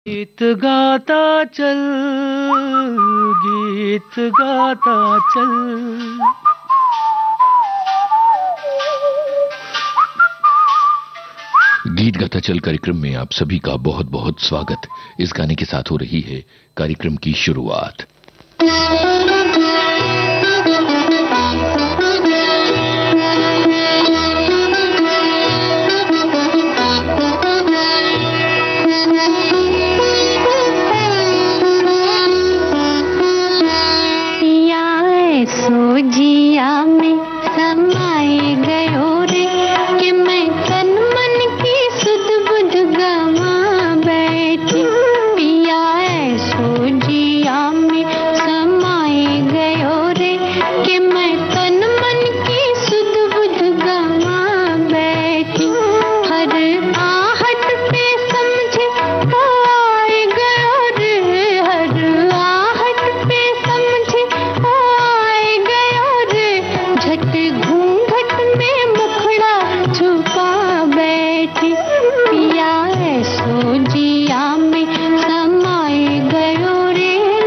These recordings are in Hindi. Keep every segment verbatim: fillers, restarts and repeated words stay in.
गीत गाता चल, गीत गाता चल। गीत गाता चल कार्यक्रम में आप सभी का बहुत बहुत स्वागत। इस गाने के साथ हो रही है कार्यक्रम की शुरुआत। जिया में समाए गयो रे कि मैं तन मन की सुध बुध गवा बैठी। पिया ऐसो जिया में समाए गयो रे कि मैं तन मन की सुध बुध गवा बैठी। हर आहट पे समझे तो आए गयो रे, हर आहट पे समझे तो आए गयो रे। झट घूंघट में मुखड़ा छुपा बैठी। पिया ऐसो जिया में समाए गयो रे।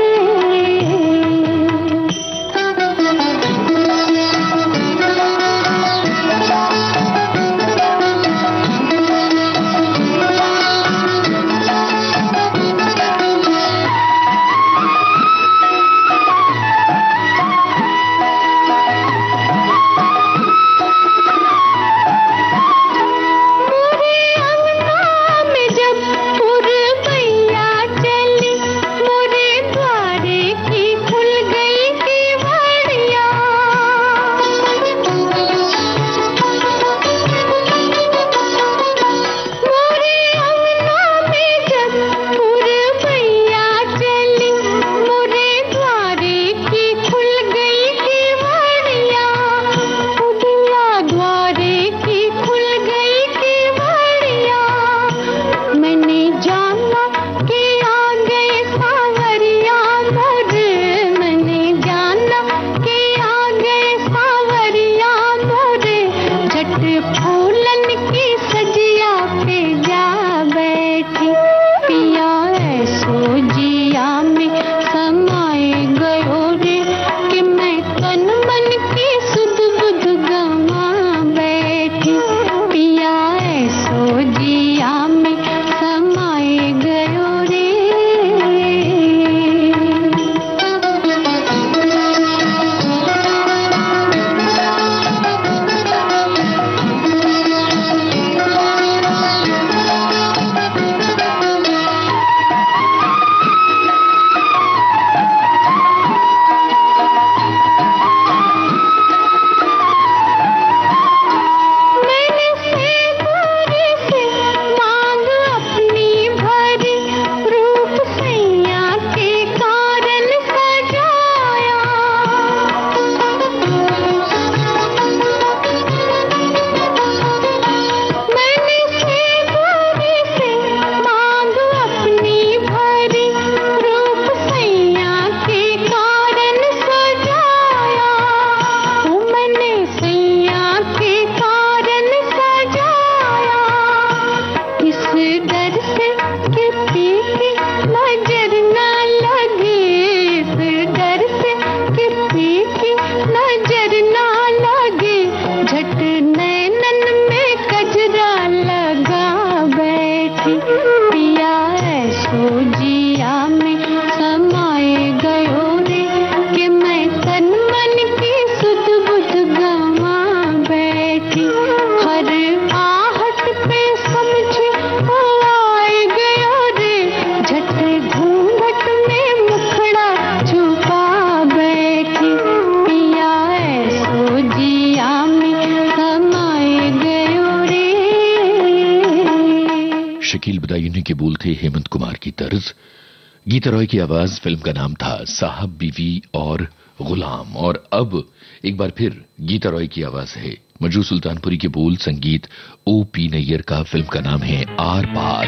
शकील बदायूनी के बोल थे हेमंत कुमार की तर्ज। गीता रॉय की आवाज। फिल्म का नाम था साहब बीवी और गुलाम। और अब एक बार फिर गीता रॉय की आवाज है। मजरू सुल्तानपुरी के बोल, संगीत ओ पी नैयर का। फिल्म का नाम है आर पार।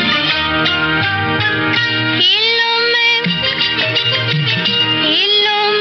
हेलो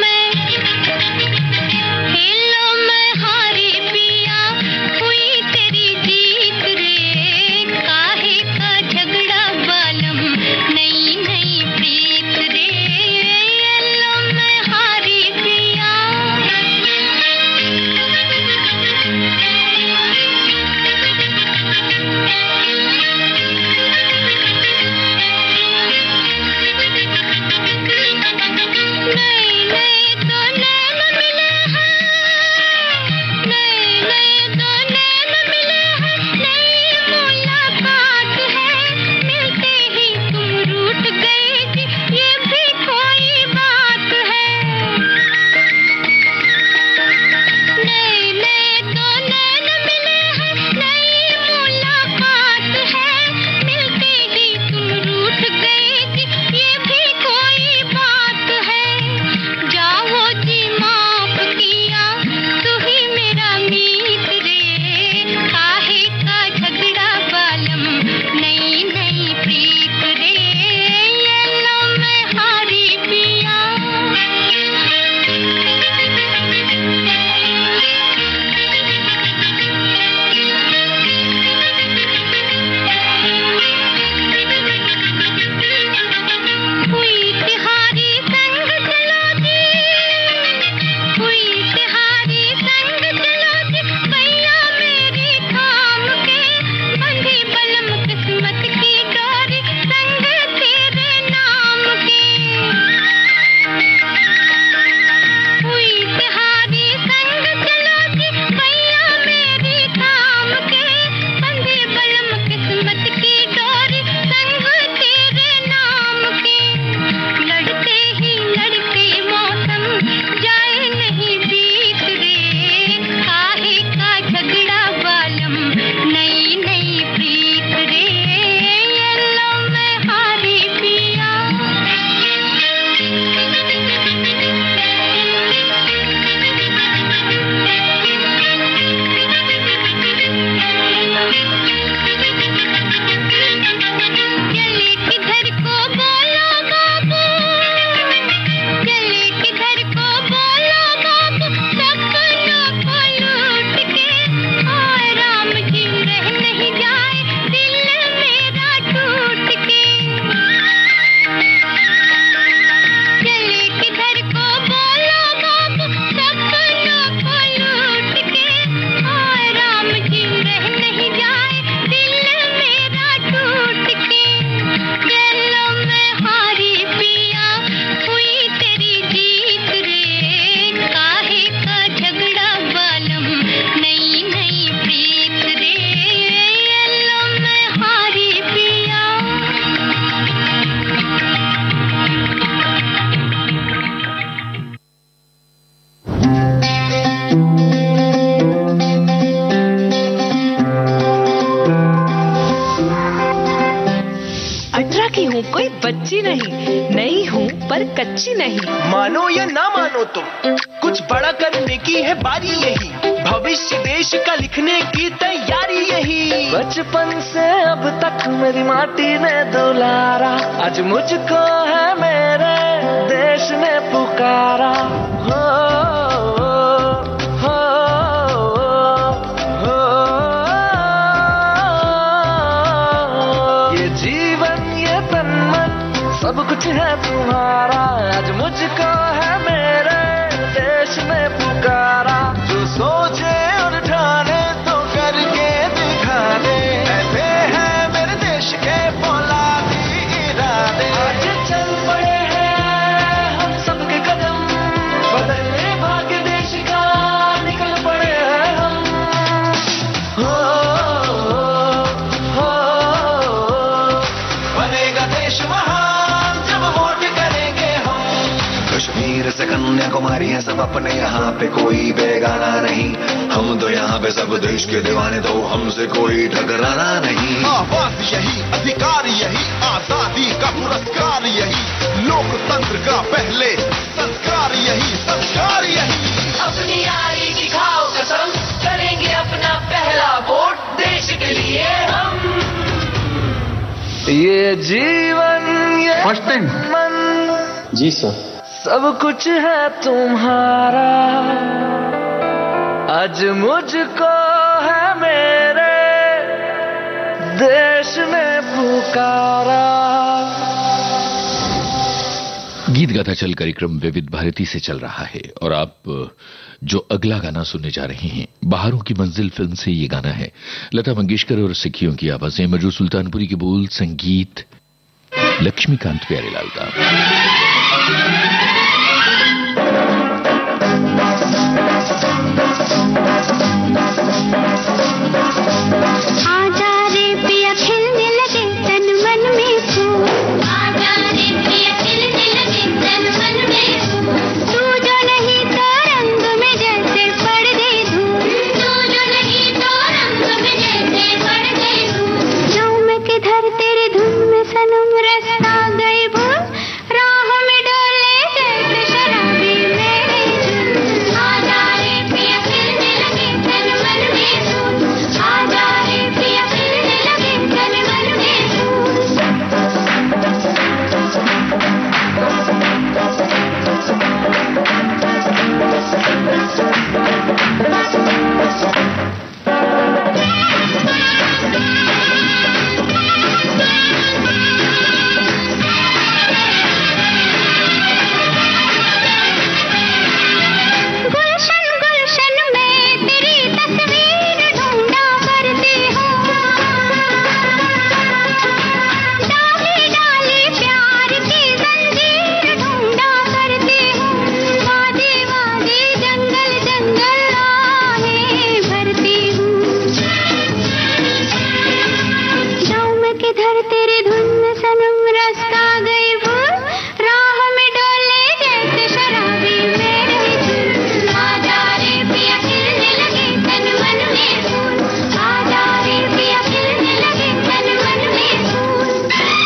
कुछ नहीं। मानो या ना मानो तुम, कुछ बड़ा करने की है बारी यही, भविष्य देश का लिखने की तैयारी यही। बचपन से अब तक मेरी माटी ने दुलारा, आज मुझको है मेरे देश ने पुकारा। हो, हो, हो, ये जीवन ये तन मन सब कुछ है तुम्हारा, आज मुझको है मेरे देश ने पुकारा। जो सोचे और ठाने तो करके दिखा दे, ऐसे हैं मेरे देश के फौलादी इरादे। आज चल पड़े हैं हम सबके कदम, बदलने भाग्य देश का निकल पड़े हैं हम। हो, हो, हो, बनेगा देश महान जब वोट करेंगे हम। कश्मीर से कन्याकुमारी है सब अपने, यहाँ पे कोई बेगाना नहीं। हम तो यहाँ पे सब देश के दीवाने, तो हमसे कोई टकराना नहीं। आवाज यही, अधिकार यही, आजादी का पुरस्कार यही, लोकतंत्र का पहले संस्कार यही, संस्कार यही। अपनी यारी की खाओ कसम, करेंगे अपना पहला वोट देश के लिए हम। ये जीवन ये मन जी सर सब कुछ है तुम्हारा, आज मुझको है मेरे देश ने पुकारा। गीत गाथा चल कार्यक्रम विविध भारती से चल रहा है और आप जो अगला गाना सुनने जा रहे हैं, बहारों की मंजिल फिल्म से ये गाना है। लता मंगेशकर और सिखियों की आवाजें, मजरू सुल्तानपुरी के बोल, संगीत लक्ष्मीकांत प्यारेलाल का। आजा रे पिया खिलने लगे तन मन में फूल, आजा रे पिया खिलने लगे तन मन में फूल। तू जो नहीं तो रंग में जैसे पड़ गई धूल, तू जो नहीं तो रंग में जैसे पड़ गई धूल। जाऊं मैं किधर तेरे धुन में सनम, रास्ता गई भूल, राह में डोले जैसे शराबी मेरे झूल। आजा रे पिया खिलने लगे तन मन में फूल, आजा रे पिया खिलने लगे तन मन में गुलशन गुलशन में तेरी तस्वीर ढूंढा करती हूँ, डाली डाली प्यार की जंजीर ढूंढा करती हूँ। वादी वादी जंगल जंगल राहें भरती हूँ। जाऊं मैं किधर तेरे धुन में सनम, रास्ता गई भूल, राह में डोले जैसे शराबी मेरे झूल। आजा रे पिया खिलने लगे तन मन में फूल, आजा रे पिया खिलने लगे तन मन में फूल।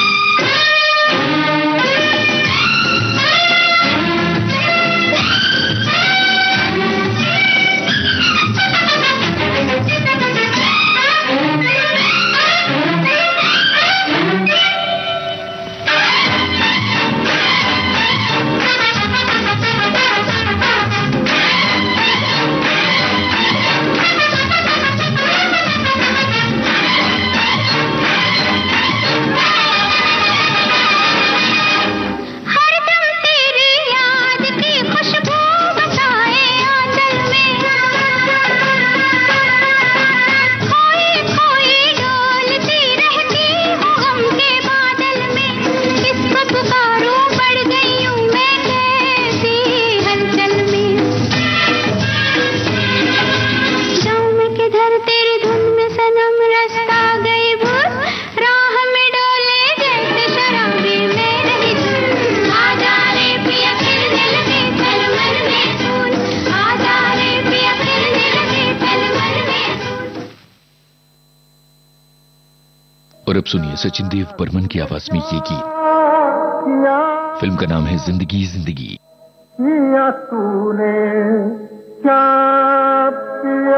हरदम तेरी याद की खुशबू बसाए आंचल में, खोई खोई डोलती रहती हूँ गम के बादल में। किसको पुकारूं पड़ गई हूँ मैं कैसी हलचल में। जाऊं मैं किधर तेरी धुन में सनम, रास्ता गई भूल, राह में डोले जैसे शराबी मेरे झूल। आजा रे पिया खिलने लगे तन मन में फूल, आजा रे पिया खिलने लगे तन मन में फूल। और अब सुनिए सचिन देव बर्मन की आवाज में ये गीत फिल्म का नाम है जिंदगी जिंदगी। पिया तूने क्या पिया,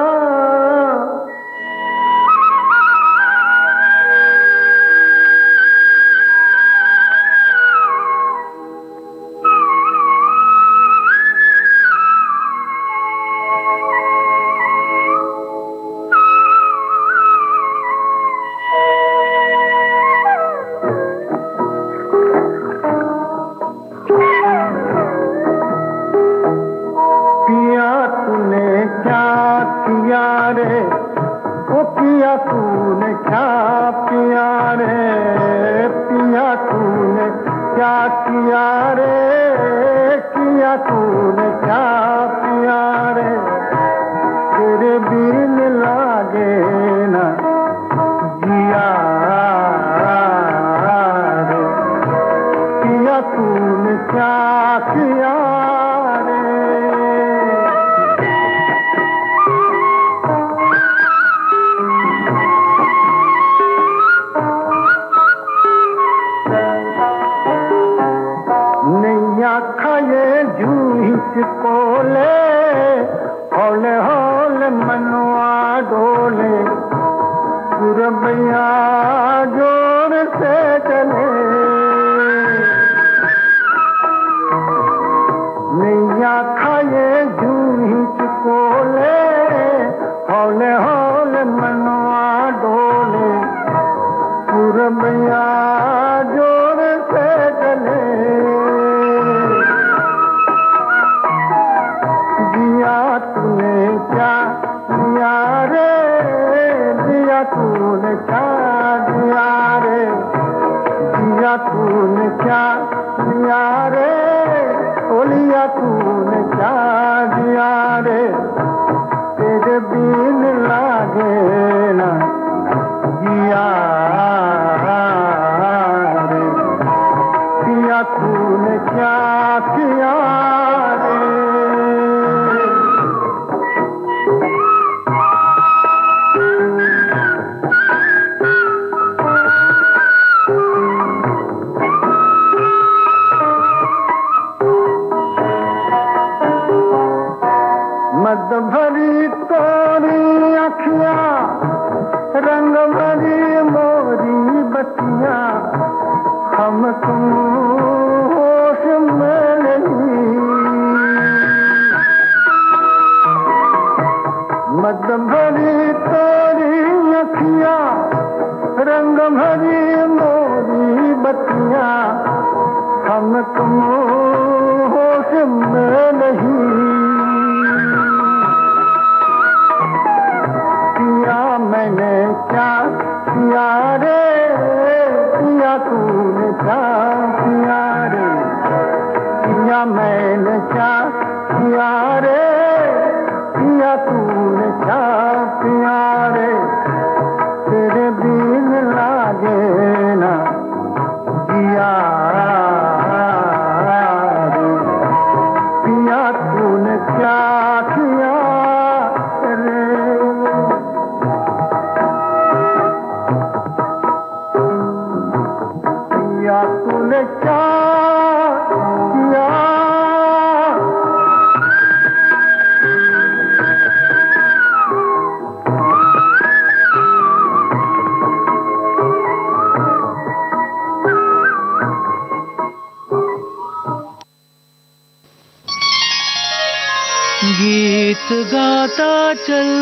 गीत गाता चल,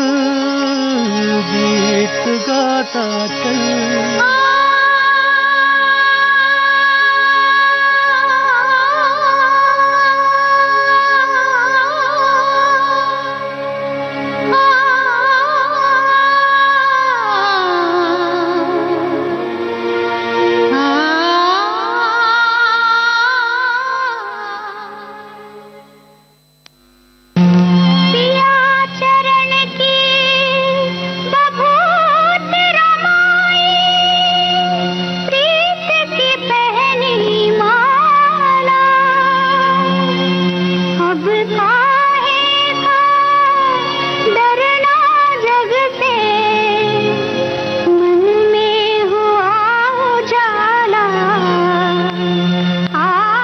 गीत गाता चल। आ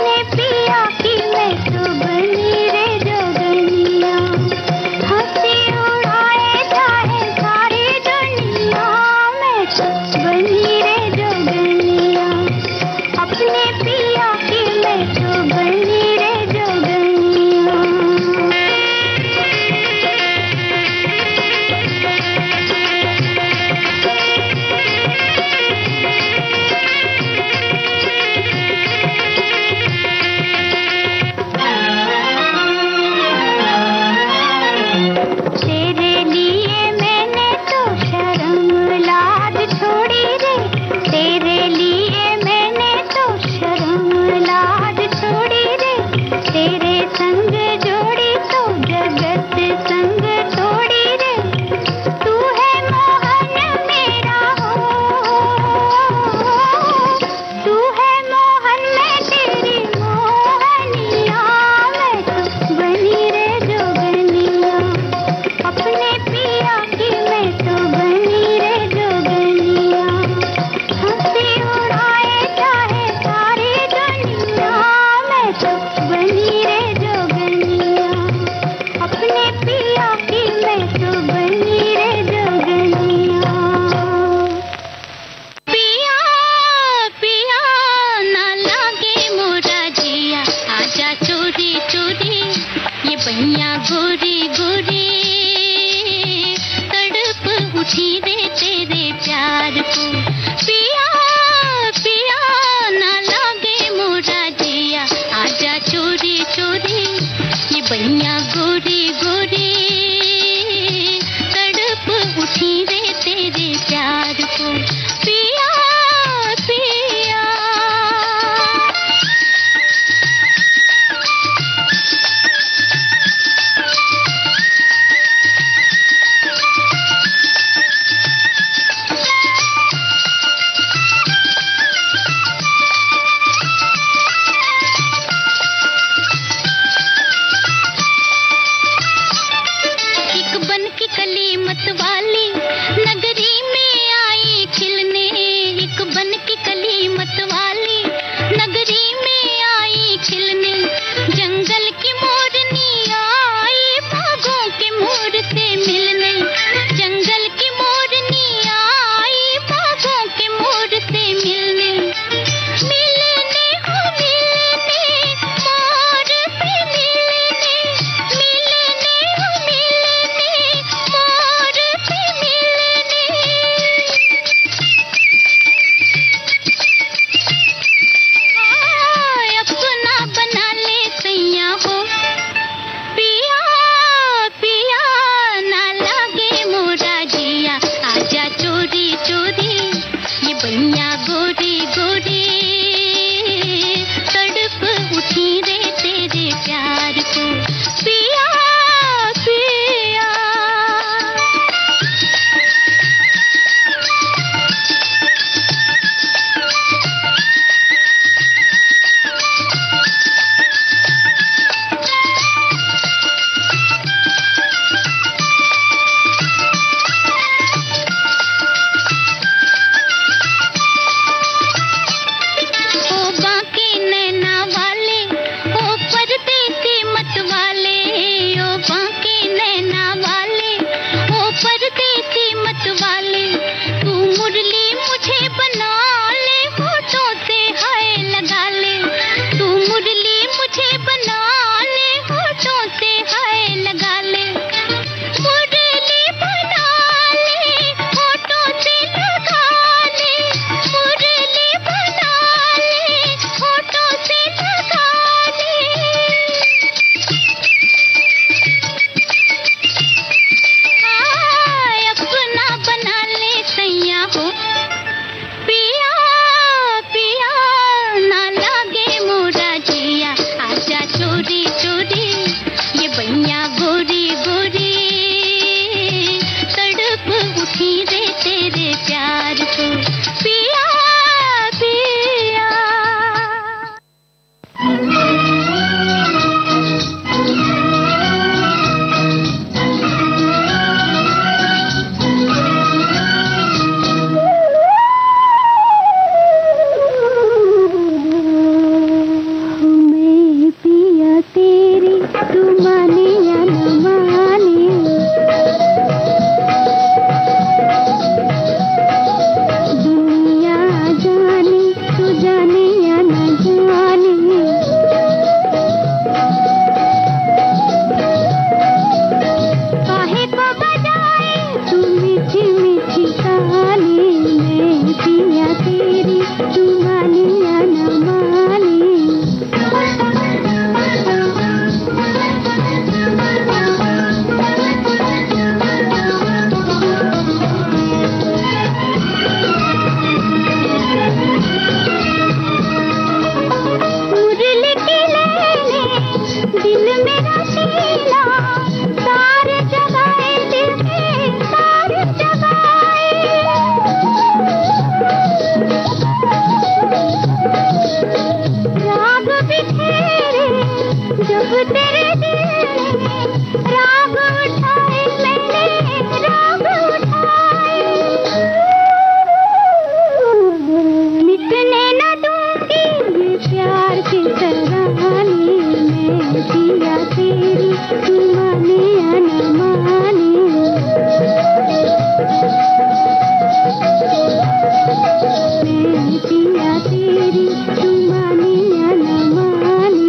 अपने पिया की मैं तो बनी रे जोगनिया, हंसी उड़ाए चाहे सारी दुनिया, मैं तो बनी रे जोगनिया, अपने पिया की मैं तो बनी रे जोगनिया। तेरे लिए मैंने तो शर्म लाज छोड़ी रे, तेरे लिए मैंने तो शर्म लाज छोड़ी रे, तेरे संग जोड़ी तो जगत संग तोड़ी रे, तू है मोहन मेरा हो, तू है मोहन मैं तेरी मोहनिया, मैं तो बनी रे जोगनिया, अपने पिया की मैं तो बनी रे जोगनिया, हंसी उड़ाए चाहे सारी दुनिया, मैं तो बनी रे जोगनिया, अपने पिया की मैं तो बनी रे जोगनिया। पिया पिया ना लागे मोरा जिया, आजा चोरी चोरी ये बैया गोरी गोरी, तड़प उठी रे तेरे प्यार को, पिया पिया ना लागे मोरा जिया, आजा चोरी चोरी ये बैया गोरी गोरी, तड़प उठी रे तेरे प्यार को, पिया पिया। एक बन की कली मत वाली नगरी में आई खिलने, एक बन की कली मत वाली नगरी में आई खिलने, जंगल की मोरनी आई बागों के मोर से मिलने, जंगल की मोरनी आई बागों के मोर से मिलने, मिलने हो मिलने मोर पे मिलने, मिलने हो मिलने मोर पे मिलने, हाँ तू माने या न माने। मैं पिया तेरी तू माने या न माने।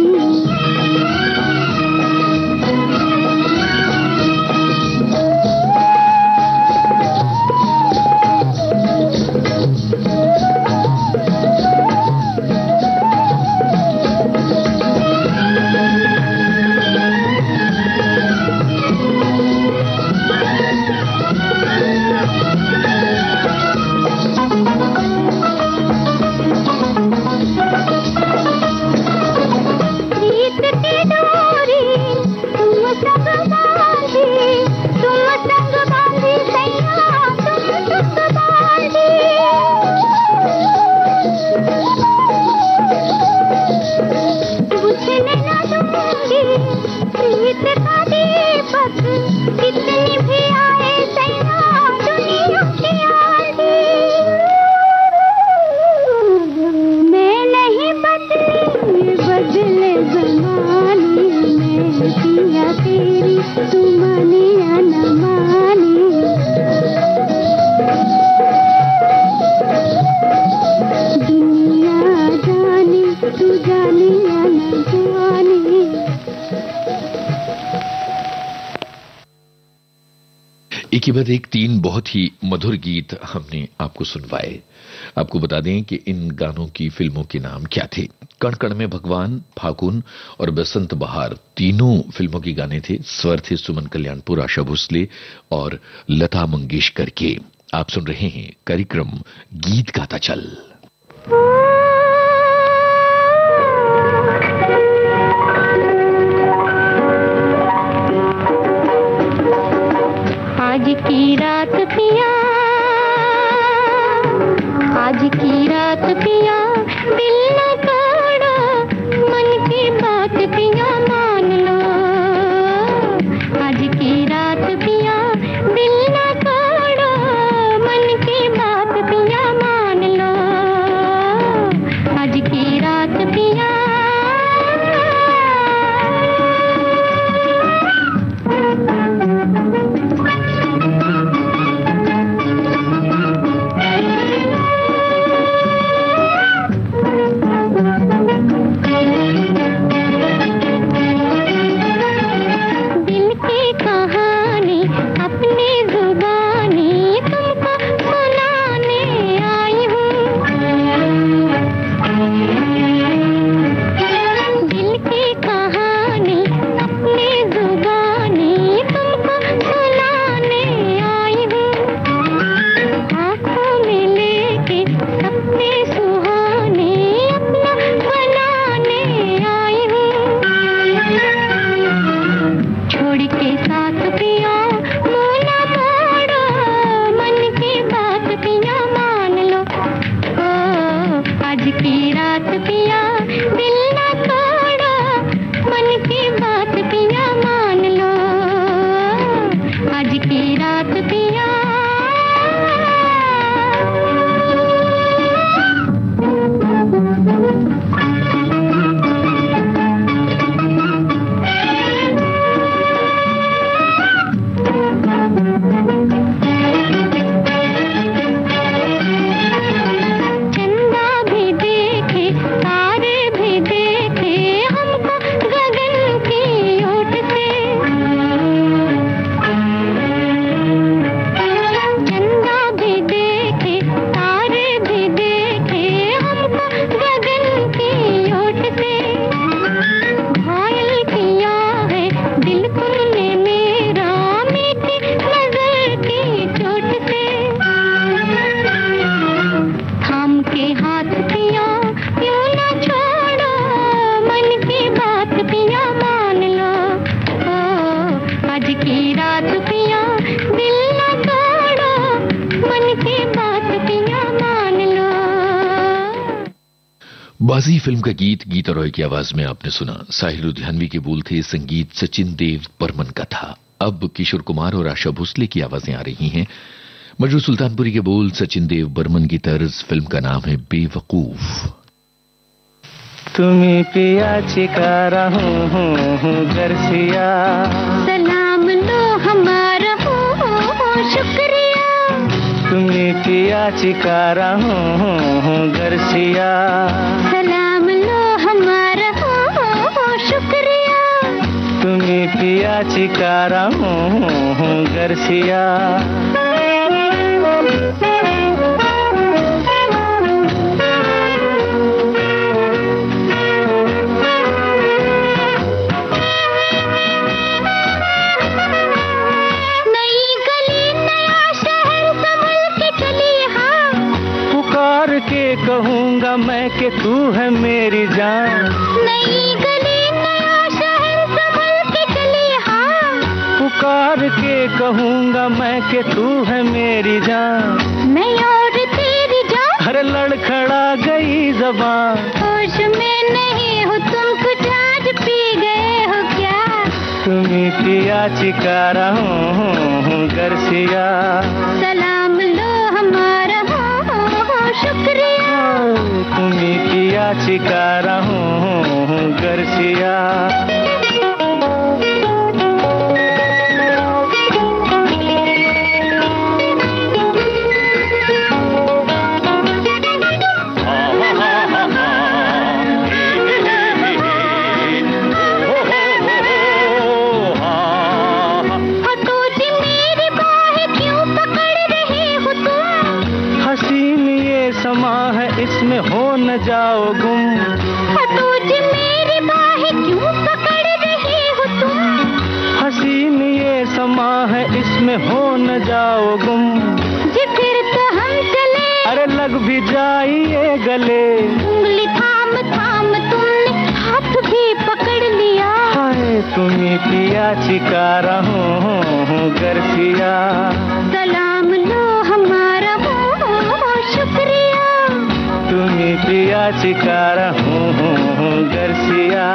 एक के बाद एक तीन बहुत ही मधुर गीत हमने आपको सुनवाए। आपको बता दें कि इन गानों की फिल्मों के नाम क्या थे। कण कण में भगवान, फाकुन और बसंत बहार तीनों फिल्मों के गाने थे। स्वर थे सुमन कल्याणपुर, आशा भोसले और लता मंगेशकर के। आप सुन रहे हैं कार्यक्रम गीत गाता चल। आज की रात पिया, आज की रात पिया, दिल न तोड़ो, मन की बात पिया मान लो। आज की रात पिया, दिल न तोड़ो, मन की बात पिया मान लो। आज की रात पिया, बाजी फिल्म का गीत गीता रॉय की आवाज में आपने सुना। साहिल लुधियानवी के बोल थे, संगीत सचिन देव बर्मन का था। अब किशोर कुमार और आशा भोसले की आवाजें आ रही हैं। मजरू सुल्तानपुरी के बोल, सचिन देव बर्मन की तर्ज। फिल्म का नाम है बेवकूफ। तुम्हें पिया चिकारा हूँ हूँ हूँ गरसिया। सलाम लो हमारा हो शुक्रिया। तुम्हें पिया चिकारा हूँ हूँ हूँ गरसिया। सलाम लो हमारा हो शुक्रिया। तुम्हें पिया चिकारा हूँ हूँ हूँ गरसिया। कहूँगा मैं कि तू है मेरी जान। नई गली नया शहर संभल के चली हाँ। पुकार के कहूँगा मैं कि तू है मेरी जान। मैं और तेरी जान। हर लड़खड़ा गई ज़बान। होश में नहीं हो तुम कुछ आज पी गए हो क्या? तुम्हें पिया चिकारा हूँ गरसिया। सलाम लो हमारा हो शुक्रिया। तुम्हें पिया चिकारा हूँ गरसिया। इसमें हो न जाओ गुम। तुझे मेरी बाहें क्यों पकड़ रही हो तुम? हसीन ये समा है इसमें हो न जाओ गुम। जी फिर तो हम चले। अरे लग भी जाइए गले। उंगली थाम थाम तुमने हाथ भी पकड़ लिया। हाय तुम्हें पिया चिकारा हूँ गरसिया। सलाम लो हमारा हो शुक्रिया। तुम्हें पिया चिकारा हूँ गरसिया।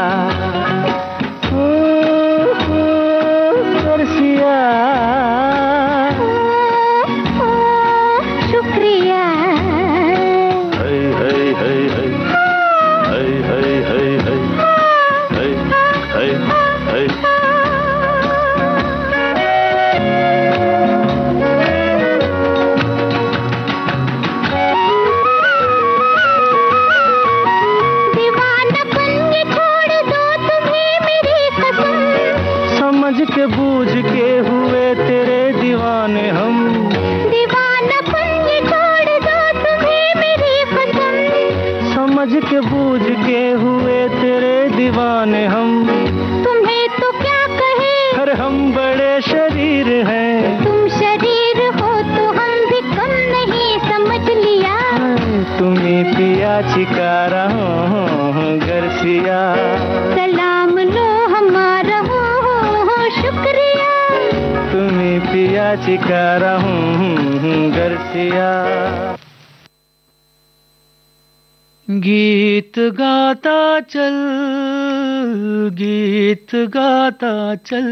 गरसिया शुक्रिया। है है है है है है है है है है है। समझ के बूझ के हुए तेरे दीवाने हम। दीवानापन ये छोड़ दो तुम्हें मेरी कसम। समझ के बूझ के हुए तेरे दीवाने हम। तुम्हें तो क्या कहे। हर हम बड़े शरीर हैं। तुम शरीर हो तो हम भी कम नहीं समझ लिया। तुम्हें पिया चिकारा हूँ गरसिया। सलाम लो हमारा हो शुक्रिया। तुम्हें पिया चिकारा हूँ गरसिया। गीत गाता चल गीत गाता चल।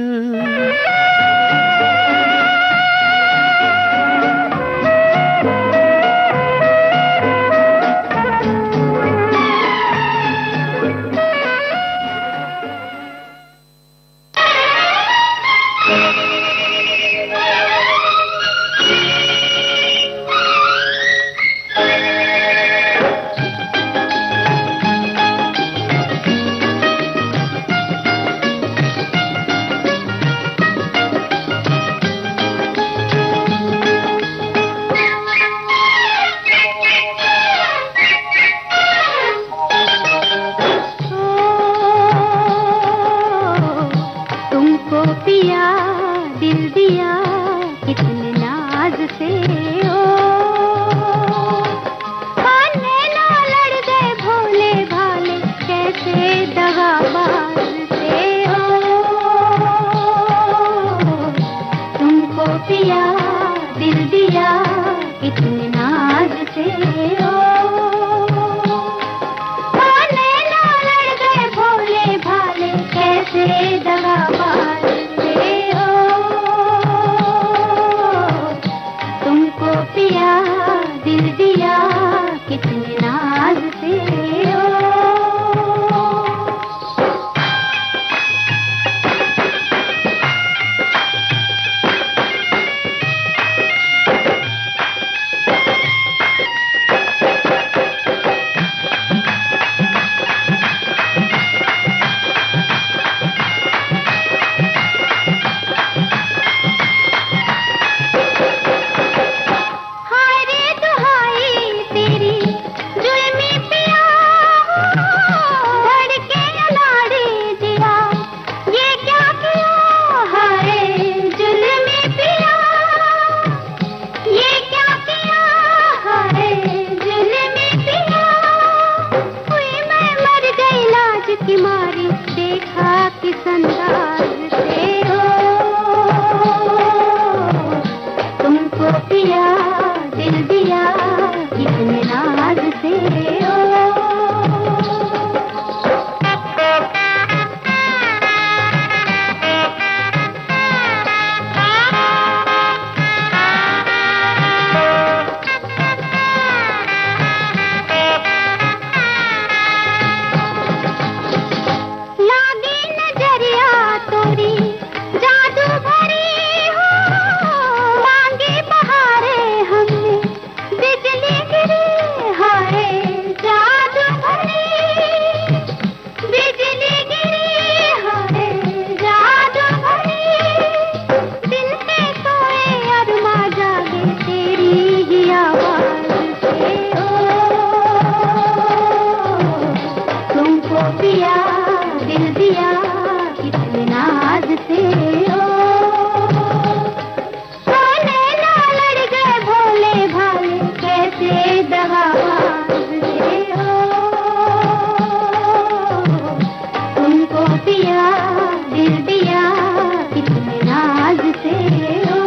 दिया दिल दिया इतने नाज से ओ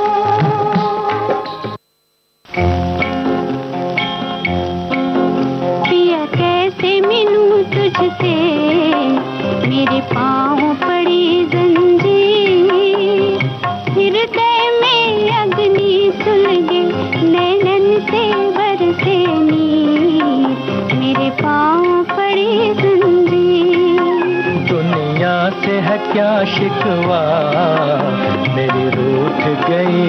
पिया कैसे मिलूं तुझसे मेरे पाँव पड़ी जंजीर हृदय में अग्नि सुलगे नैनन से बरसे नीर मेरे पाँव पड़ी जंजीर दुनिया से है क्या शिकवा मेरी रूठ गई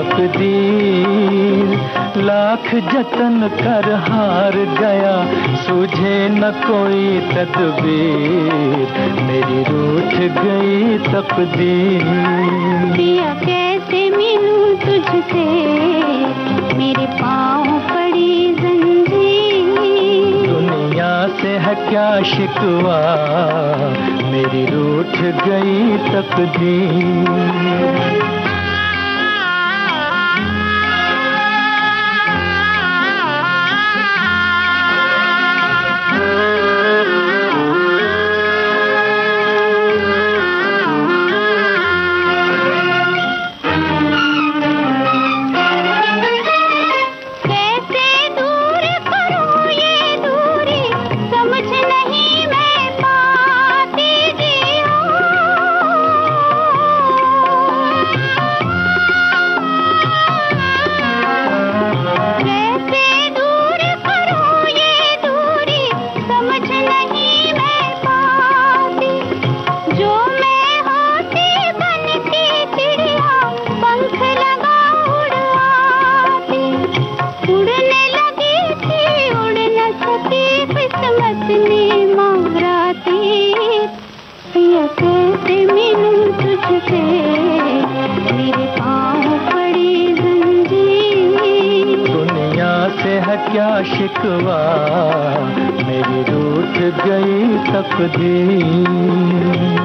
तकदीर लाख जतन कर हार गया सूझे न कोई तदबीर मेरी रूठ गई तकदीर पिया कैसे मिलूं तुझसे मेरे पाँव पड़ी जंजीर दुनिया से है क्या शिकवा मेरी रूठ गई तकदीर क्या शिकवा मेरी रूठ गई तकदीर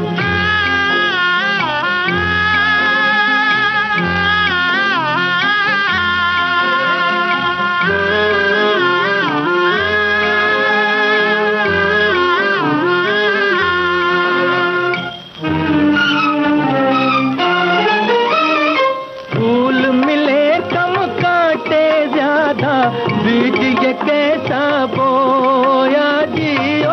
कैसा बोया जियो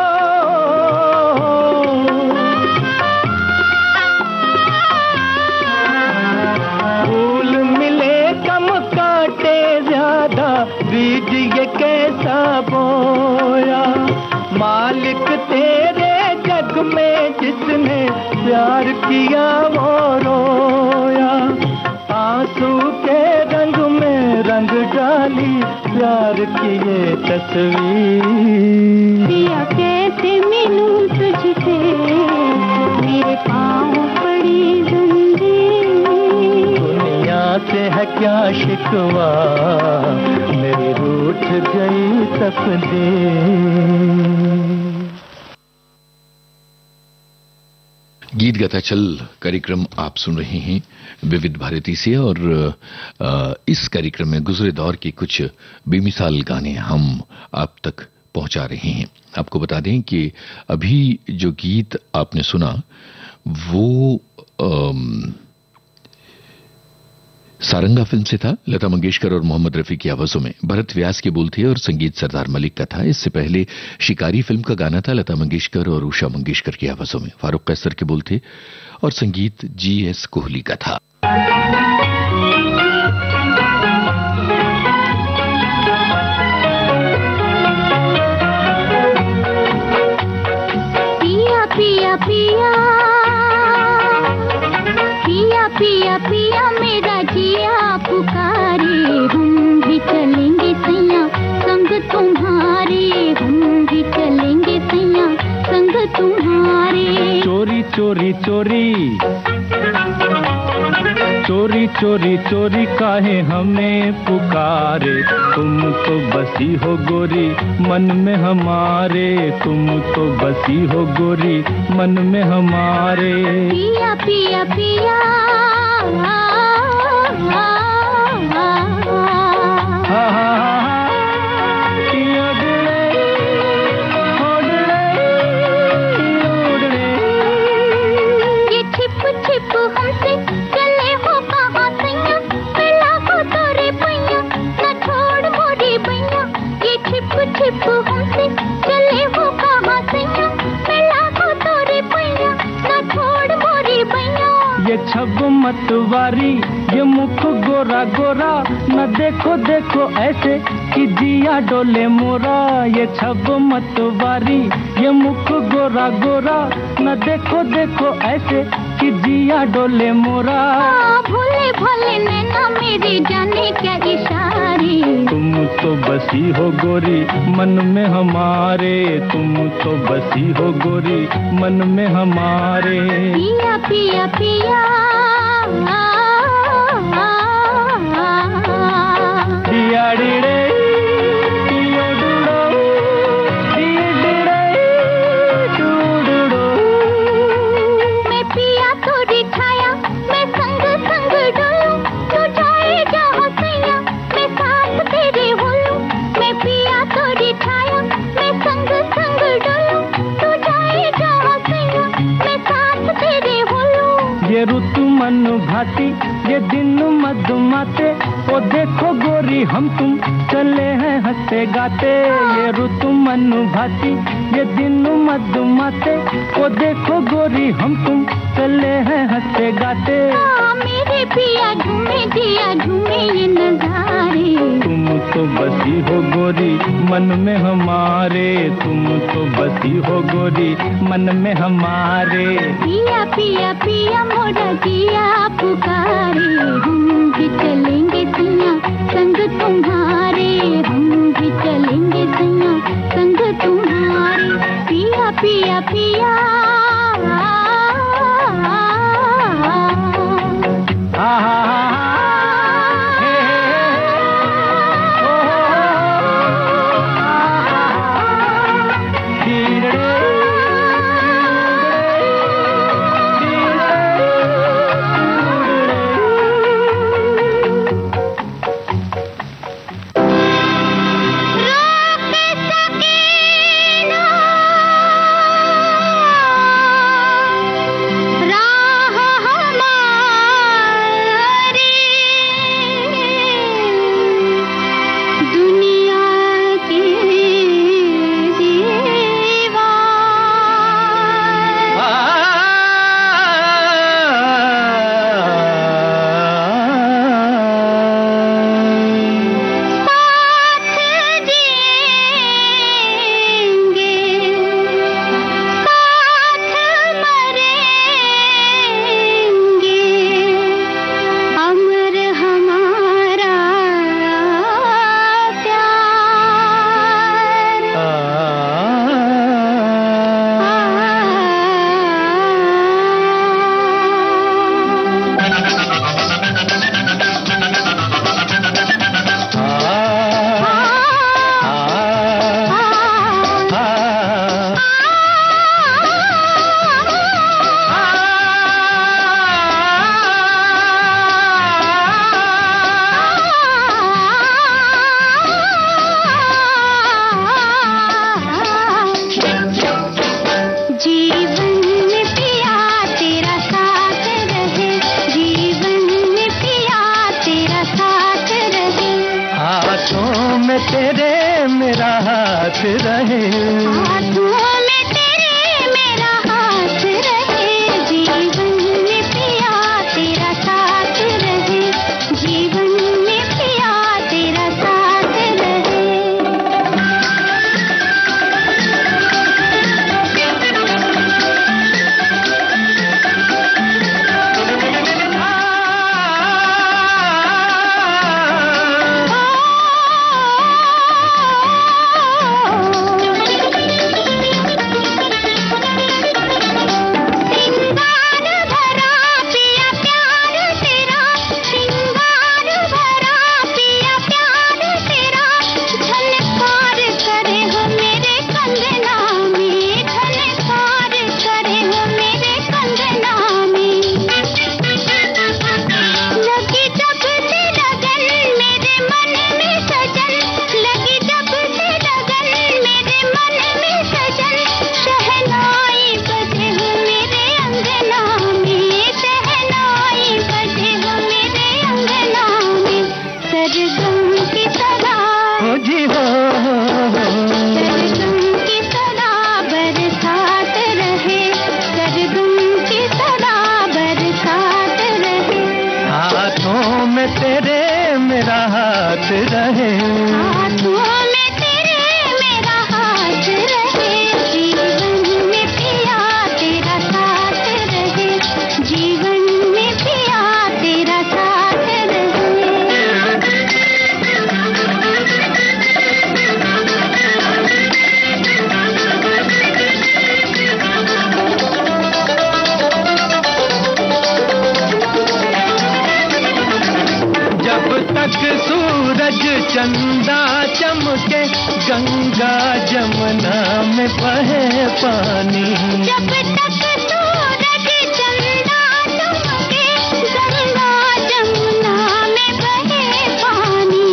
फूल मिले कम काटे ज्यादा बीज ये कैसा बोया मालिक तेरे जग में जिसने प्यार किया वो रोया आंसू के रंग में रंग डाली प्यार की ये तस्वीर पिया कैसे मिलूं तुझसे मेरे पाँव पड़ी जंजीर दुनिया से है क्या शिकवा मेरी रूठ गई तकदीर। गीत गाता चल कार्यक्रम आप सुन रहे हैं विविध भारती से और इस कार्यक्रम में गुजरे दौर के कुछ बेमिसाल गाने हम आप तक पहुंचा रहे हैं। आपको बता दें कि अभी जो गीत आपने सुना वो आम, सारंगा फिल्म से था। लता मंगेशकर और मोहम्मद रफी की आवाजों में भरत व्यास के बोल थे और संगीत सरदार मलिक का था। इससे पहले शिकारी फिल्म का गाना था लता मंगेशकर और उषा मंगेशकर की आवाजों में। फारूक कैसर के बोल थे और संगीत जी एस कोहली का था। पिया पिया पिया पिया पिया पिया मेरा जिया पुकारे हम भी चलेंगे सैया संग तुम्हारे हम भी चलेंगे सैया संग तुम्हारे। चोरी चोरी चोरी चोरी चोरी चोरी काहे हमें पुकारे तुम तो बसी हो गोरी मन में हमारे तुम तो बसी हो गोरी मन में हमारे। पिया पिया पिया हा हा मतवारी, ये मुख गोरा गोरा, न देखो देखो ऐसे कि जिया डोले मोरा। ये छब मतवारी, ये मुख गोरा गोरा, न देखो देखो ऐसे कि जिया डोले मोरा। भोले भोले नैना मेरी जाने क्या इशारे। तुम तो बसी हो गोरी मन में हमारे, तुम तो बसी हो गोरी मन में हमारे। पिया पिया पिया पिया डिड़े पिया डुड़ो, पिया डिड़े डुड़ो। मैं पिया तो दिखाया, मैं संग संग डोलूं, तू जाए जहाँ सैया, मैं साथ तेरे होलूं। मैं पिया तो दिखाया, मैं संग संग डोलूं, तू जाए जहाँ सैया, मैं साथ तेरे होलूं। ये ऋतु मन भाती, ये दिन मधुमाते, ओ देखो गोरी हम तुम चले हैं हंसते गाते। ये ऋतु मन भाती, ये दिन मधुमाते, ओ देखो गोरी हम तुम चले हैं हंसते गाते। मेरे पिया झूमे दिया झूमे ये नजारे। तुम तो बसी हो गोरी मन में हमारे, तुम तो बसी हो गोरी मन में हमारे। पिया पिया पिया मोरा जिया पुकारे, हम भी चलेंगे सैया संग तुम्हारे, हम भी चलेंगे सैया संग तुम्हारे। पिया पिया पिया तेरे मेरा हाथ रहे, हाथों में तेरे मेरा हाथ रहे, जीवन में पिया तेरा साथ रहे, जीवन में पिया तेरा साथ रहे। रहे। हाथों में तेरे मेरा हाथ रहे, जीवन में पिया तेरा साथ रहे, जीवन में पिया तेरा साथ रहे। जब तक सूरज चंदा चमके, गंगा जमुना में बहे पानी। जब तक सूरज चंदा चमके, गंगा जमुना में बहे पानी।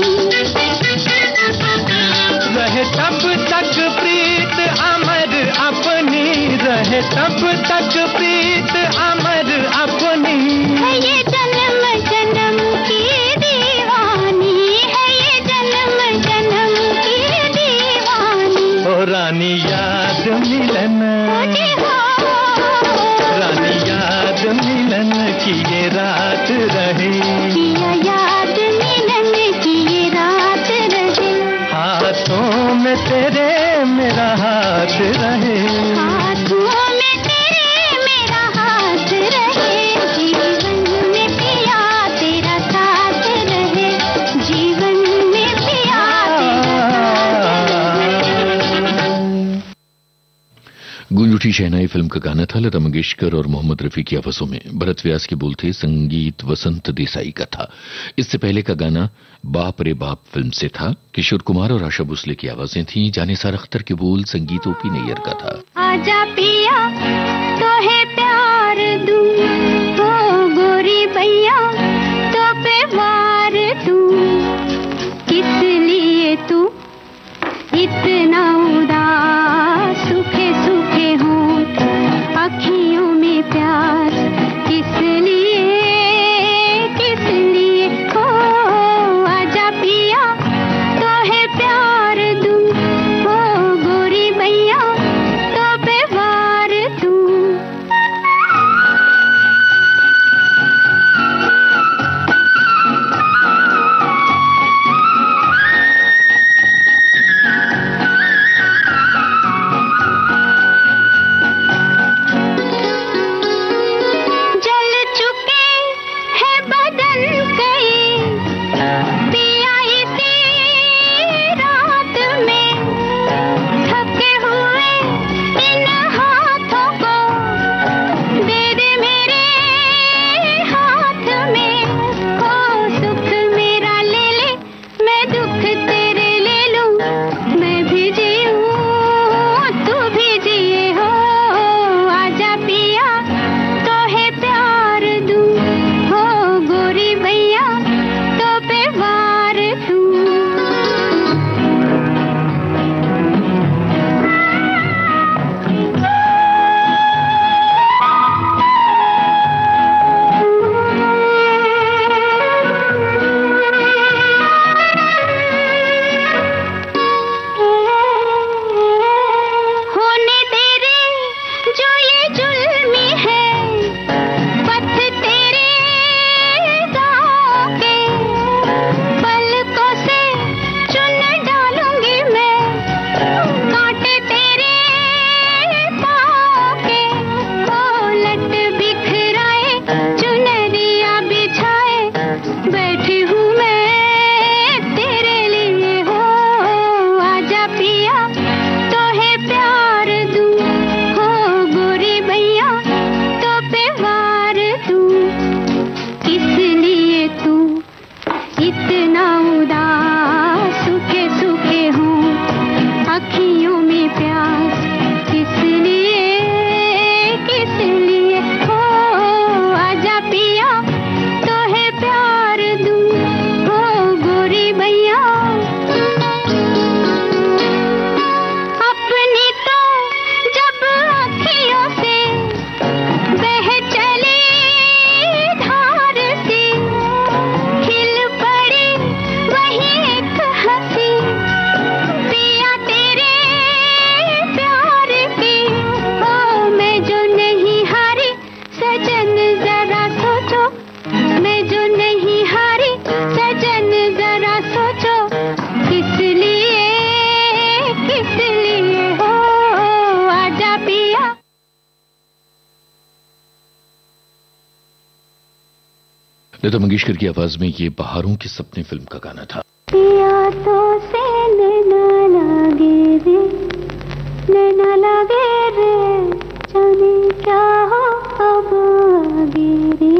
रहे तब तक प्रीत अमर अपनी, रहे तब तक प्रीत अमर अपनी। है ये जन्म जन्म की दीवानी, है ये जन्म जन्म की दीवानी। ओ रानी याद मिलन, मुझे हो रानी याद मिलन की ये रात रहे। किया याद मिलन की ये रात रहे। हाथों में तेरे मेरा हाथ रहे। हाथों में तेरे मेरा हाथ रहे, जीवन में पिया तेरा साथ रहे, जीवन में पिया तेरा साथ रहे। गूंज उठी शहनाई फिल्म का गाना था। लता मंगेशकर और मोहम्मद रफी की आवाजों में। भरत व्यास के बोल थे, संगीत वसंत देसाई का था। इससे पहले का गाना बाप रे बाप फिल्म से था। किशोर कुमार और आशा भोसले की आवाजें थी। जानिसार अख्तर के बोल, संगीत ओपी नैयर का था। आजा पिया तो है प्यार दूं, हो गोरी भैया तो पे वार दूं। किस लिए तू इतना उदास, सूखे सूखे होंठ अखियों में प्यार, किस लिए किस लिए हो। आजा पिया तो है प्यार दूं, हो गोरी भैया तो पे वार लता मंगेशकर की आवाज में ये बहारों के सपने फिल्म का गाना था। पिया तो से नैना लागे रे, नैना लागे रे, जाने क्या हो अब आगे रे।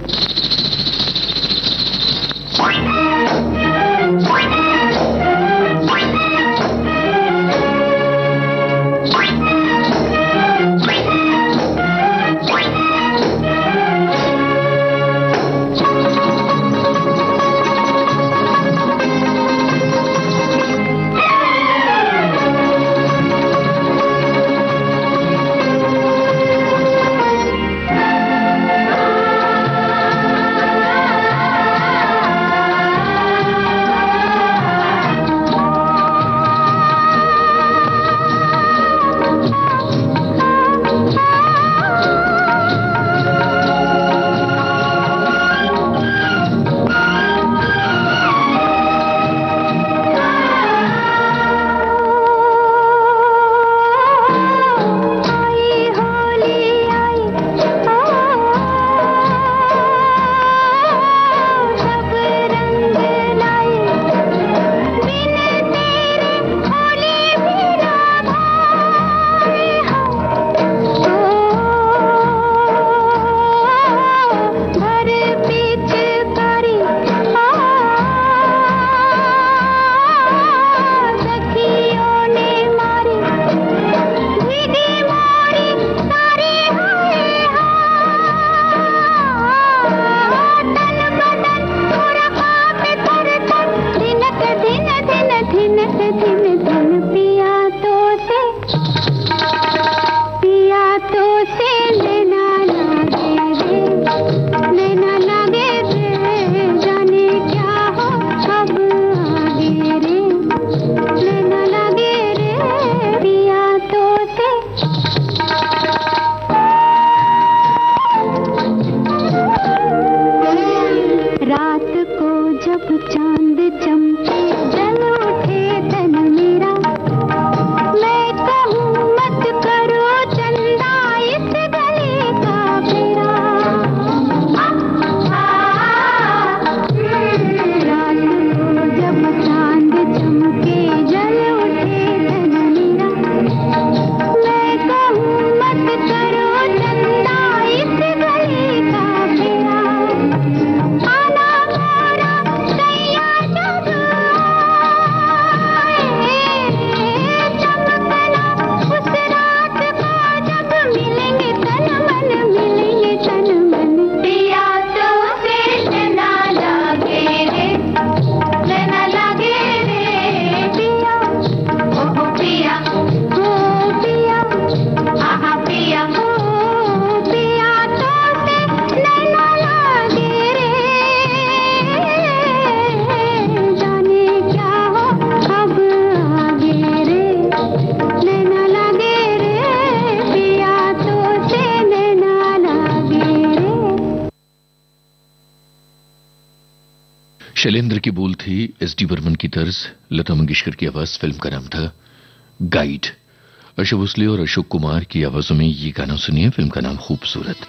शैलेंद्र की बोल थी, एस डी बर्मन की तर्ज, लता मंगेशकर की आवाज। फिल्म का नाम था गाइड। अर्शद भोसले और अशोक कुमार की आवाजों में ये गाना सुनिए। फिल्म का नाम खूबसूरत।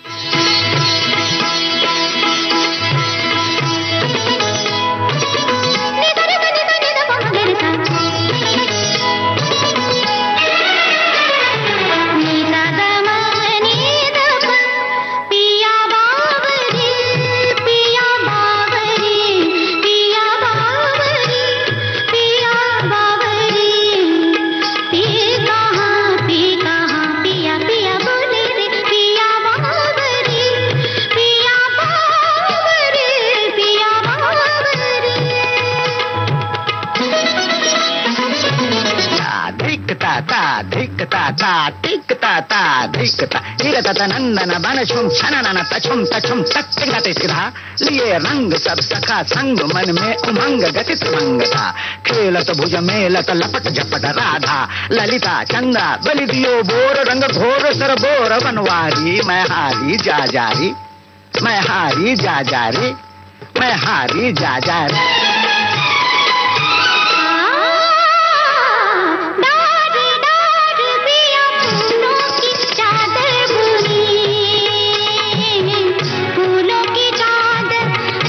नंदन बन छुम छनन तछुम तछुम तक सिधा लिए रंग सब सखा संग मन में उमंग गति सुमंग था। खेलत भुज मेलत लपट झपट राधा ललिता चंदा बलि दियो बोर रंग घोर सर बोर बनवारी। मैं हारी जा जारी, मैं हारी जा जारी, मैं हारी जा जारी। फूलों की चादर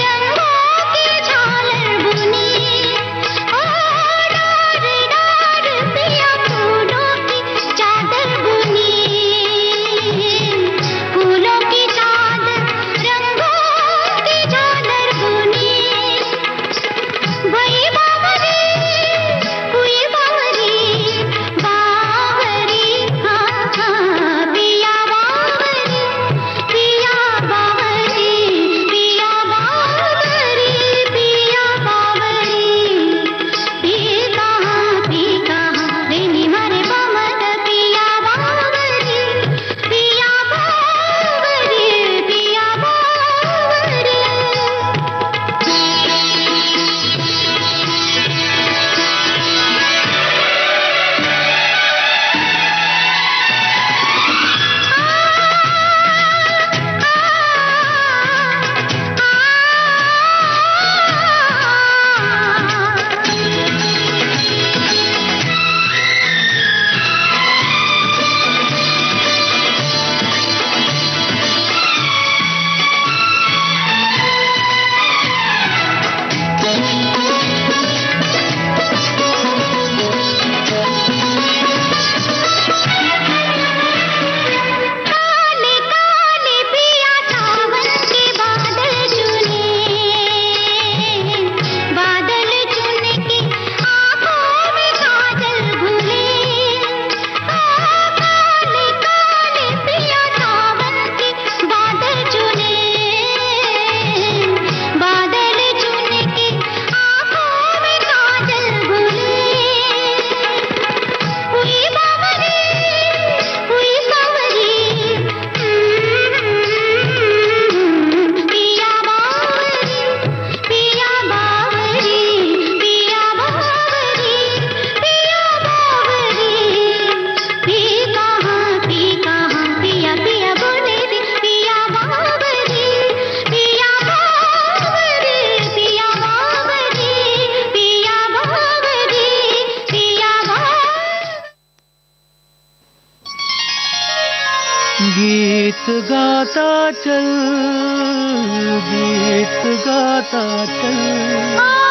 गीत गाता चल, गीत गाता चल।